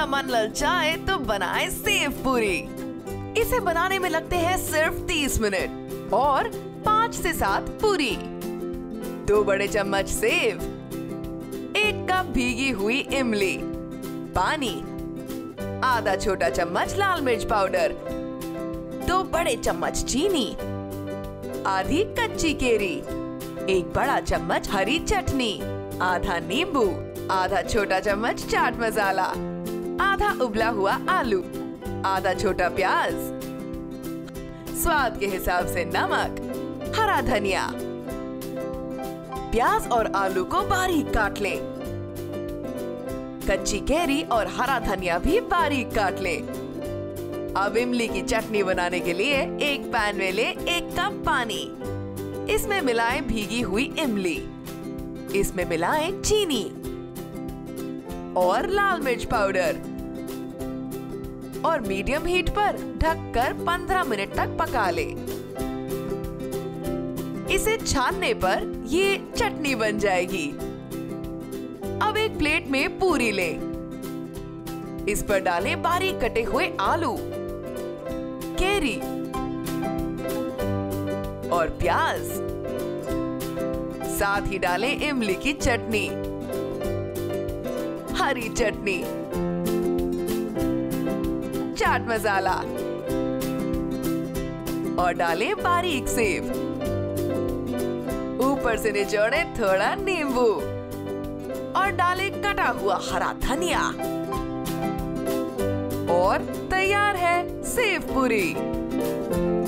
का मन ललचाए तो बनाए सेव पूरी। इसे बनाने में लगते हैं सिर्फ 30 मिनट और 5 से 7 पूरी। 2 बड़े चम्मच सेव, 1 कप भीगी हुई इमली, पानी, आधा छोटा चम्मच लाल मिर्च पाउडर, 2 बड़े चम्मच चीनी, आधी कच्ची केरी, 1 बड़ा चम्मच हरी चटनी, आधा नींबू, आधा छोटा चम्मच चाट मसाला, आधा उबला हुआ आलू, आधा छोटा प्याज, स्वाद के हिसाब से नमक, हरा धनिया। प्याज और आलू को बारीक काट लें। कच्ची कैरी और हरा धनिया भी बारीक काट लें। अब इमली की चटनी बनाने के लिए एक पैन में ले 1 कप पानी। इसमें मिलाएं भीगी हुई इमली, इसमें मिलाएं चीनी और लाल मिर्च पाउडर और मीडियम हीट पर ढककर 15 मिनट तक पका ले। इसे छानने पर ये चटनी बन जाएगी। अब एक प्लेट में पूरी ले। इस पर डालें बारीक कटे हुए आलू, कैरी और प्याज। साथ ही डालें इमली की चटनी, हरी चटनी, चाट मसाला और डालें बारीक सेव। ऊपर से निचोड़े थोड़ा नींबू और डालें कटा हुआ हरा धनिया और तैयार है सेव पूरी।